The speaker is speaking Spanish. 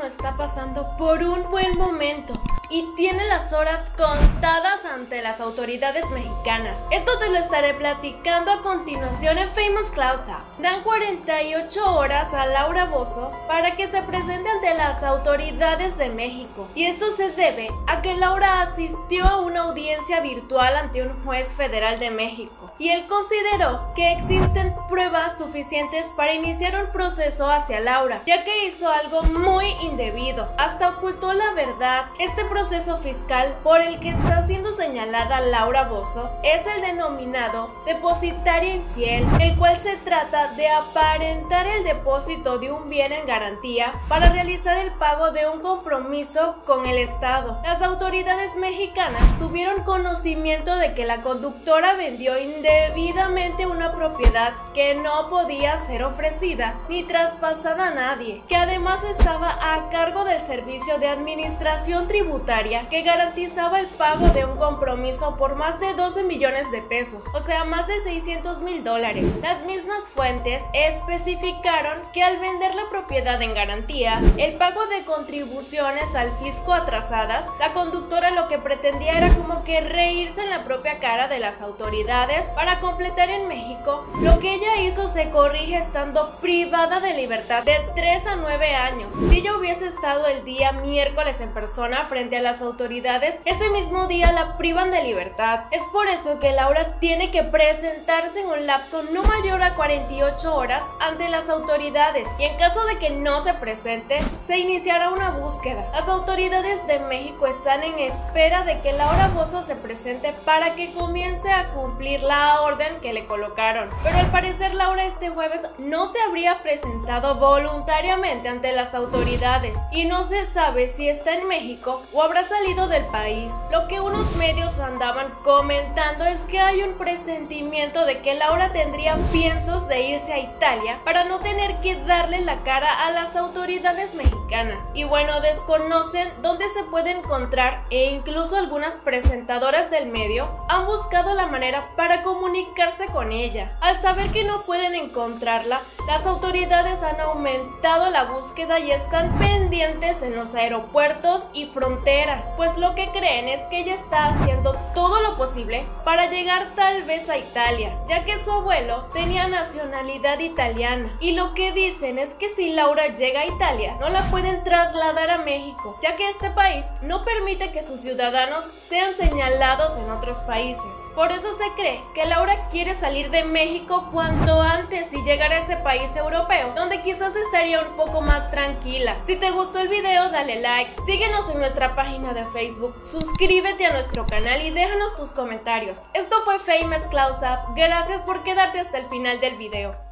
está pasando por un buen momento y tiene las horas contadas ante las autoridades mexicanas. Esto te lo estaré platicando a continuación en Famous Close Up. Dan 48 horas a Laura Bozzo para que se presente ante las autoridades de México. Y esto se debe a que Laura asistió a una audiencia virtual ante un juez federal de México. Y él consideró que existen pruebas suficientes para iniciar un proceso hacia Laura, ya que hizo algo muy indebido, hasta ocultó la verdad. Este proceso fiscal por el que está siendo señalada Laura Bozzo es el denominado depositario infiel, el cual se trata de aparentar el depósito de un bien en garantía para realizar el pago de un compromiso con el Estado. Las autoridades mexicanas tuvieron conocimiento de que la conductora vendió indebidamente una propiedad que no podía ser ofrecida ni traspasada a nadie, que además estaba a cargo del Servicio de Administración Tributaria, que garantizaba el pago de un compromiso por más de 12 millones de pesos, o sea, más de $600,000. Las mismas fuentes especificaron que al vender la propiedad en garantía, el pago de contribuciones al fisco atrasadas, la conductora lo que pretendía era como que reírse en la propia cara de las autoridades para completar en México lo que ella hizo. Se corrige estando privada de libertad de 3 a 9 años. Si ella hubiese estado el día miércoles en persona frente a las autoridades, ese mismo día la privan de libertad. Es por eso que Laura tiene que presentarse en un lapso no mayor a 48 horas ante las autoridades, y en caso de que no se presente, se iniciará una búsqueda. Las autoridades de México están en espera de que Laura Bozzo se presente para que comience a cumplir la orden que le colocaron, pero al parecer Laura este jueves no se habría presentado voluntariamente ante las autoridades y no se sabe si está en México o habrá salido del país. Lo que unos medios andaban comentando es que hay un presentimiento de que Laura tendría piensos de irse a Italia para no tener que darle la cara a las autoridades mexicanas. Y bueno, desconocen dónde se puede encontrar, e incluso algunas presentadoras del medio han buscado la manera para comunicarse con ella. Al saber que no pueden encontrarla, las autoridades han aumentado la búsqueda y están pendientes en los aeropuertos y fronteras, pues lo que creen es que ella está haciendo todo lo posible para llegar tal vez a Italia, ya que su abuelo tenía nacionalidad italiana, y lo que dicen es que si Laura llega a Italia no la pueden trasladar a México, ya que este país no permite que sus ciudadanos sean señalados en otros países. Por eso se cree que Laura quiere salir de México cuanto antes y llegar a ese país europeo, donde quizás estaría un poco más tranquila. Si te gustó el video, dale like, síguenos en nuestra página de Facebook, suscríbete a nuestro canal y déjanos tus comentarios. Esto fue Famous Close Up, gracias por quedarte hasta el final del video.